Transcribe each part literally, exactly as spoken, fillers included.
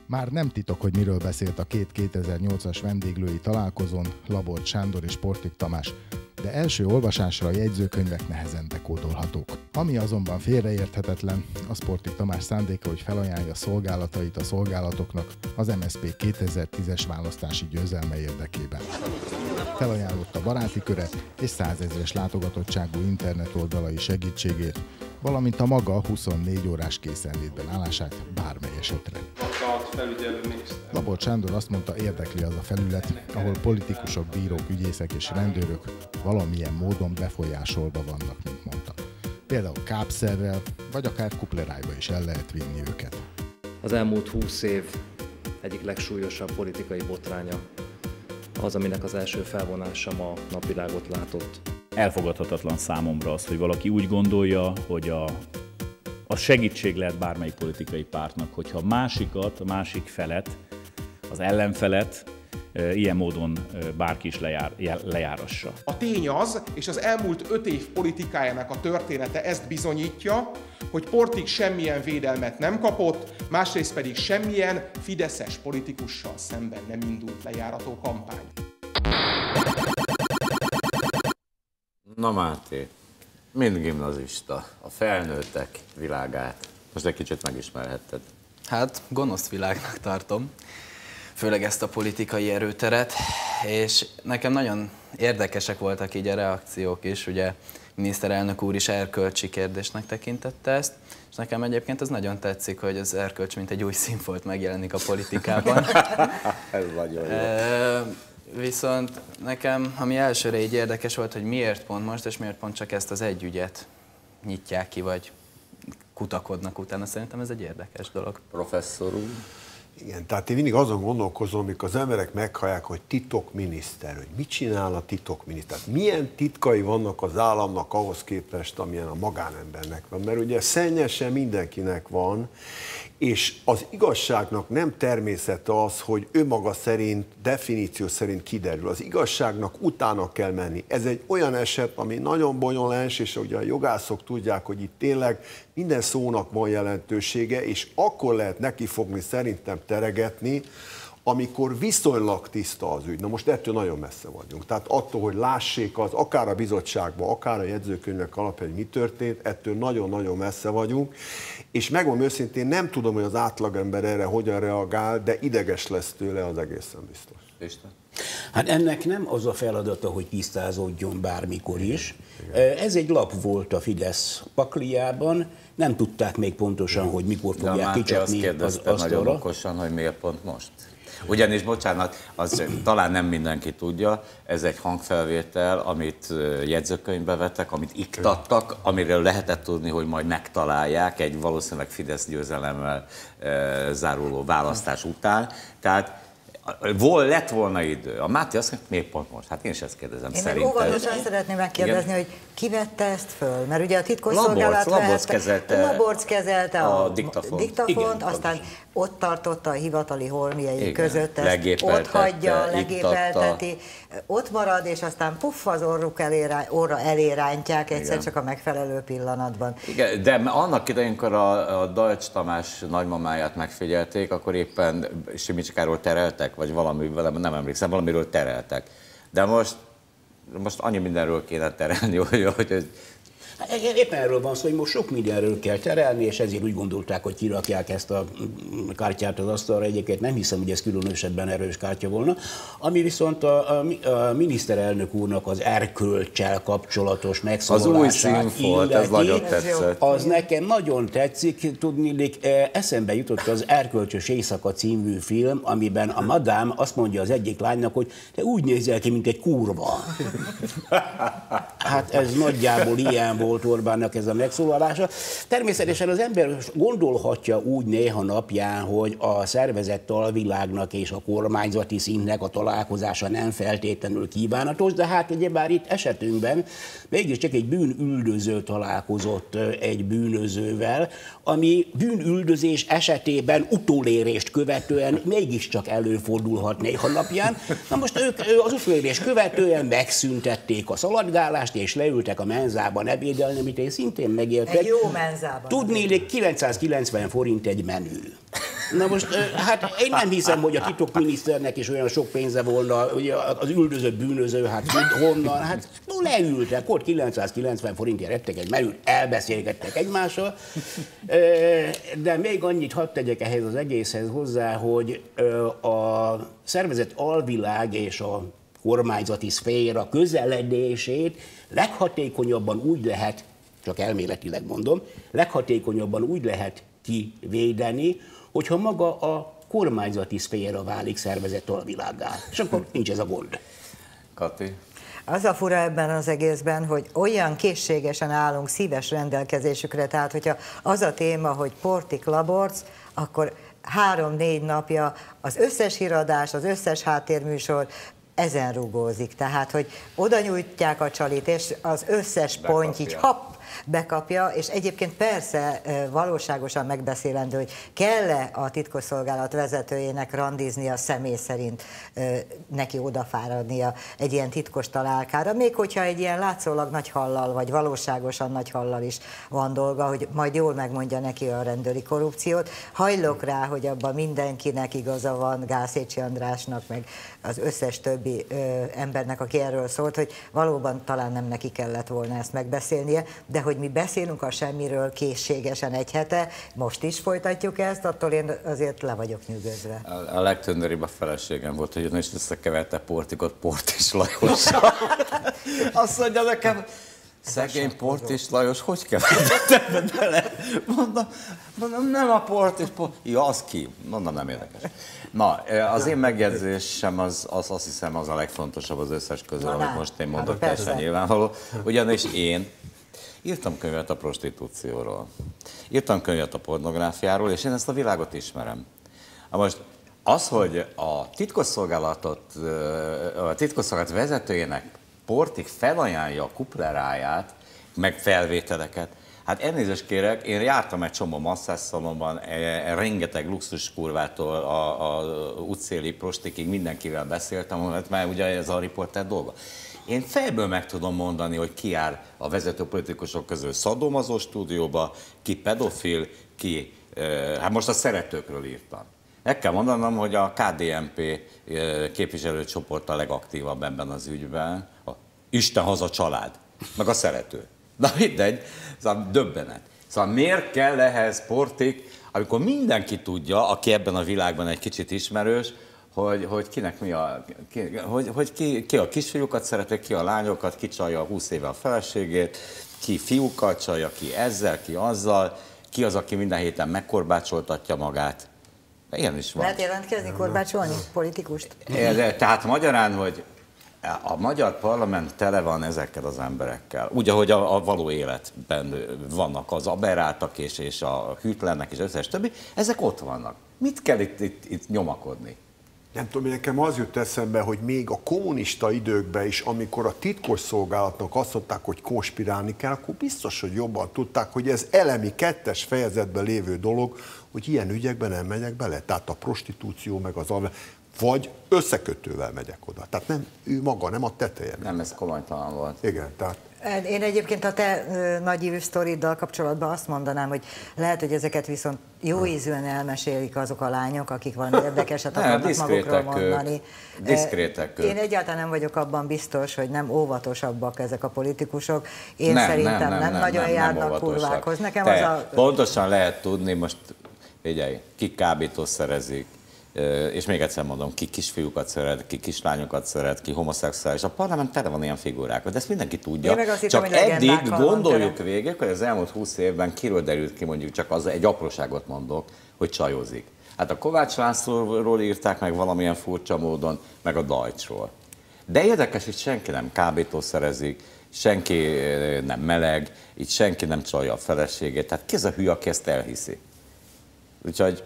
Már nem titok, hogy miről beszélt a két kétezer-nyolcas vendéglői találkozón Laborcs Sándor és Portik Tamás, de első olvasásra a jegyzőkönyvek nehezen dekódolhatók. Ami azonban félreérthetetlen, az Portik Tamás szándéka, hogy felajánlja szolgálatait a szolgálatoknak az em es zé pé kétezer-tízes választási győzelme érdekében. Felajánlotta baráti köre és százezres látogatottságú internetoldalai segítségét, valamint a maga huszonnégy órás készenlétben állását bármely esetre. Laborcs Sándor azt mondta, érdekli az a felület, ahol politikusok, bírók, ügyészek és rendőrök valamilyen módon befolyásolva vannak, mint mondta. Például kábszerrel, vagy akár kuplerájba is el lehet vinni őket. Az elmúlt húsz év egyik legsúlyosabb politikai botránya az, aminek az első felvonása ma napvilágot látott. Elfogadhatatlan számomra az, hogy valaki úgy gondolja, hogy a, a segítség lehet bármelyik politikai pártnak, hogyha a másikat, a másik felet, az ellenfelet e, ilyen módon e, bárki is lejár, lejárassa. A tény az, és az elmúlt öt év politikájának a története ezt bizonyítja, hogy Portik semmilyen védelmet nem kapott, másrészt pedig semmilyen fideszes politikussal szemben nem indult lejárató kampány. Na Máté, mind gimnazista, a felnőttek világát. Most egy kicsit megismerhetted. Hát, gonosz világnak tartom, főleg ezt a politikai erőteret, és nekem nagyon érdekesek voltak így a reakciók is, ugye miniszterelnök úr is erkölcsi kérdésnek tekintette ezt, és nekem egyébként az nagyon tetszik, hogy az erkölcs mint egy új színfolt megjelenik a politikában. Ez nagyon jó. E Viszont nekem, ami elsőre így érdekes volt, hogy miért pont most, és miért pont csak ezt az egy ügyet nyitják ki, vagy kutakodnak utána. Szerintem ez egy érdekes dolog. Professzor úr? Igen, tehát én mindig azon gondolkozom, amikor az emberek meghallják, hogy titokminiszter, hogy mit csinál a titokminiszter. Milyen titkai vannak az államnak ahhoz képest, amilyen a magánembernek van. Mert ugye szennyesen mindenkinek van, és az igazságnak nem természete az, hogy ő maga szerint, definíció szerint kiderül. Az igazságnak utána kell menni. Ez egy olyan eset, ami nagyon bonyolás, és ugye a jogászok tudják, hogy itt tényleg minden szónak van jelentősége, és akkor lehet nekifogni, szerintem teregetni, amikor viszonylag tiszta az ügy. Na most ettől nagyon messze vagyunk. Tehát attól, hogy lássék az, akár a bizottságban, akár a jegyzőkönyvek alapján, hogy mi történt, ettől nagyon-nagyon messze vagyunk. És megmondom őszintén, nem tudom, hogy az átlagember erre hogyan reagál, de ideges lesz tőle, az egészen biztos. Isten. Hát ennek nem az a feladata, hogy tisztázódjon bármikor is. Igen. Ez egy lap volt a Fidesz pakliában, nem tudták még pontosan, hogy mikor fogják kicsapni az asztalra. Nagyon okosan, hogy miért pont most. Ugyanis, bocsánat, az talán nem mindenki tudja, ez egy hangfelvétel, amit jegyzőkönyvbe vettek, amit iktattak, amiről lehetett tudni, hogy majd megtalálják egy valószínűleg Fidesz győzelemmel e, záruló választás után. Tehát vol, lett volna idő. A Máté azt mondja, miért pont most? Hát én is ezt kérdezem. Én szerintem. meg óvatosan szeretném megkérdezni, igen, hogy ki vette ezt föl? Mert ugye a titkosszolgálat Laborc kezelte, Laborc kezelte a, a diktafont, diktafont igen, aztán pontosan. Ott tartotta a hivatali holmiai között, ezt ott hagyja, legépelteti, ott marad, és aztán puff, az orruk elé, orra elé rántják egyszer, igen, csak a megfelelő pillanatban. Igen, de annak idején, amikor a, a Deutsch Tamás nagymamáját megfigyelték, akkor éppen Simicskáról tereltek, vagy valami, nem emlékszem, valamiről tereltek. De most, most annyi mindenről kéne terelni, hogy, hogy éppen erről van szó, hogy most sok mindenről kell terelni, és ezért úgy gondolták, hogy kirakják ezt a kártyát az asztalra. Egyébként nem hiszem, hogy ez különösebben erős kártya volna. Ami viszont a, a, a miniszterelnök úrnak az erkölccsel kapcsolatos megszólalását az új színfolt, ez nagyon tetszett. Az nekem nagyon tetszik, tudniillik, eszembe jutott az Erkölcsös éjszaka című film, amiben a madám azt mondja az egyik lánynak, hogy te úgy nézel ki, mint egy kurva. Hát ez nagyjából ilyen volt Orbánnak ez a megszólalása. Természetesen az ember gondolhatja úgy néha napján, hogy a szervezett alvilágnak és a kormányzati szintnek a találkozása nem feltétlenül kívánatos, de hát ugyebár itt esetünkben mégiscsak egy bűnüldöző találkozott egy bűnözővel, ami bűnüldözés esetében utólérést követően mégiscsak előfordulhat néha napján. Na most ők az utólérést követően megszüntették a szaladgálást, és leültek a menzában ebédelni, amit én szintén megértek. Egy jó menzában. Tudnélik, kilencszázkilencven forint egy menü. Na most, hát én nem hiszem, hogy a titokminiszternek is olyan sok pénze volna, ugye az üldözött bűnöző, hát honnan, hát leültek, ott kilencszázkilencven forintért ettek egy menüt, elbeszélgettek egymással, de még annyit hadd tegyek ehhez az egészhez hozzá, hogy a szervezett alvilág és a kormányzati szféra közeledését leghatékonyabban úgy lehet, csak elméletileg mondom, leghatékonyabban úgy lehet kivédeni, hogyha maga a kormányzati szféra válik szervezett alvilággá. És akkor nincs ez a gond. Kati? Az a fura ebben az egészben, hogy olyan készségesen állunk szíves rendelkezésükre, tehát hogyha az a téma, hogy Portik Laborc, akkor három-négy napja az összes híradás, az összes háttérműsor ezen rugózik. Tehát, hogy oda nyújtják a csalit, és az összes pont így hopp, bekapja, és egyébként persze valóságosan megbeszélendő, hogy kell-e a titkosszolgálat vezetőjének randiznia személy szerint neki odafáradnia egy ilyen titkos találkára, még hogyha egy ilyen látszólag nagy hallal, vagy valóságosan nagy hallal is van dolga, hogy majd jól megmondja neki a rendőri korrupciót. Hajlok rá, hogy abban mindenkinek igaza van, Gászécsi Andrásnak, meg az összes többi ö, embernek, aki erről szólt, hogy valóban talán nem neki kellett volna ezt megbeszélnie, de hogy mi beszélünk a semmiről készségesen egy hete, most is folytatjuk ezt, attól én azért le vagyok nyűgözve. A, a legtündöribb a feleségem volt, hogy ön is összekeverte Portikot Port és Lajossal. Azt mondja nekem, szegény Port és Lajos, hogy keverted ebbe bele? Mondom, mondom, nem a Port és Port. Ja, az ki? Mondom, nem érdekes. Na, az én megjegyzésem az, az azt hiszem az a legfontosabb az összes közül, amit most én mondok, teljesen nyilvánvaló. Ugyanis én írtam könyvet a prostitúcióról, írtam könyvet a pornográfiáról, és én ezt a világot ismerem. Most az, hogy a titkosszolgálatot, a titkosszolgálat vezetőjének Portik felajánlja a kupleráját, meg felvételeket, hát elnézést kérek, én jártam egy csomó masszásszalonban, e, rengeteg luxus kurvától a, a útszéli prostikig mindenkivel beszéltem, mert ugye ez a riporter dolga. Én fejből meg tudom mondani, hogy ki jár a vezető politikusok közül szadomazó stúdióba, ki pedofil, ki, hát most a szeretőkről írtam. Meg kell mondanom, hogy a ká dé en pé képviselőcsoport a legaktívabb ebben az ügyben. A Isten haza család, meg a szerető. Na mindegy, szóval döbbenet. Szóval miért kell ehhez Portik, amikor mindenki tudja, aki ebben a világban egy kicsit ismerős, hogy, hogy kinek mi a, ki, hogy, hogy ki, ki a kisfiúkat szereti, ki a lányokat, ki csalja húsz éve a feleségét, ki fiúkat csalja, ki ezzel, ki azzal, ki az, aki minden héten megkorbácsoltatja magát. Ilyen is van. Lehet jelentkezni, korbácsolni politikust? De, tehát magyarán, hogy a magyar parlament tele van ezekkel az emberekkel. Úgy, ahogy a, a való életben vannak az aberráltak és, és a hűtlennek és összes többi, ezek ott vannak. Mit kell itt, itt, itt nyomakodni? Nem tudom, nekem az jut eszembe, hogy még a kommunista időkben is, amikor a titkosszolgálatnak azt mondták, hogy konspirálni kell, akkor biztos, hogy jobban tudták, hogy ez elemi kettes fejezetben lévő dolog, hogy ilyen ügyekben nem megyek bele. Tehát a prostitúció meg az alve, vagy összekötővel megyek oda. Tehát nem ő maga, nem a teteje. Nem, ez komolytalan volt. Igen, tehát... Én egyébként a te nagyívű sztoriddal kapcsolatban azt mondanám, hogy lehet, hogy ezeket viszont jó ízűen elmesélik azok a lányok, akik valami érdekeset akarnak magukról mondani. Diszkrétek. Én egyáltalán nem vagyok abban biztos, hogy nem óvatosabbak ezek a politikusok. Én nem, szerintem nem, nem, nem, nem nagyon nem, járnak nem kurvákhoz. Nekem Te, az a... Pontosan lehet tudni, most figyelj, ki kábítószerezik, és még egyszer mondom, ki kisfiúkat szeret, ki kislányokat szeret, ki homoszexuális. A parlament tele van ilyen figurákkal, de ezt mindenki tudja. Csak hittem, eddig gondoljuk végig, hogy az elmúlt húsz évben kiről derült ki, mondjuk csak az egy apróságot mondok, hogy csajozik. Hát a Kovács Lászlóról írták meg valamilyen furcsa módon, meg a Deutschról. De érdekes, hogy senki nem kábítószerezik, senki nem meleg, így senki nem csalja a feleségét. Tehát ki az a hülye, aki ezt elhiszi? Úgyhogy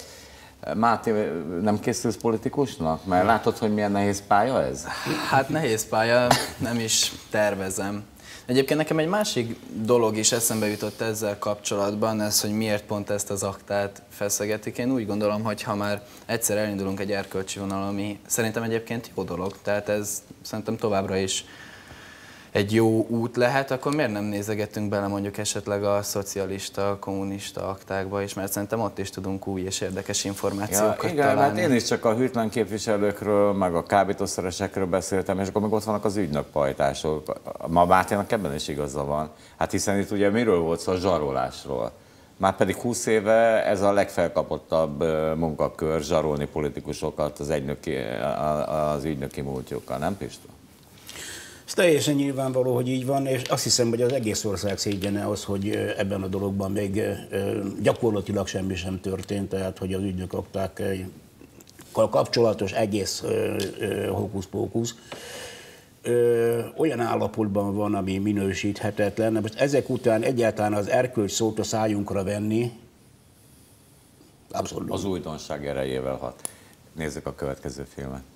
Máté, nem készülsz politikusnak? Mert látod, hogy milyen nehéz pálya ez? Hát nehéz pálya, nem is tervezem. Egyébként nekem egy másik dolog is eszembe jutott ezzel kapcsolatban, ez, hogy miért pont ezt az aktát feszegetik. Én úgy gondolom, hogy ha már egyszer elindulunk egy erkölcsi vonal, ami szerintem egyébként jó dolog, tehát ez szerintem továbbra is egy jó út lehet, akkor miért nem nézegetünk bele mondjuk esetleg a szocialista, kommunista aktákba is, mert szerintem ott is tudunk új és érdekes információkat ja, igen, találni. Hát én is csak a hűtlen képviselőkről, meg a kábítószeresekről beszéltem, és akkor még ott vannak az ügynökpajtások. Ma Máténak ebben is igaza van. Hát hiszen itt ugye miről volt szó? A zsarolásról. Már pedig húsz éve ez a legfelkapottabb munkakör, zsarolni politikusokat az, egynöki, az ügynöki múltjukkal, nem Pista? Ez teljesen nyilvánvaló, hogy így van, és azt hiszem, hogy az egész ország szégyene az, hogy ebben a dologban még gyakorlatilag semmi sem történt, tehát hogy az ügynökaktákkal kapcsolatos egész hókusz-pókusz olyan állapotban van, ami minősíthetetlen. Most ezek után egyáltalán az erkölcs szót a szájunkra venni, abszolút. Az újdonság erejével hat. Nézzük a következő filmet.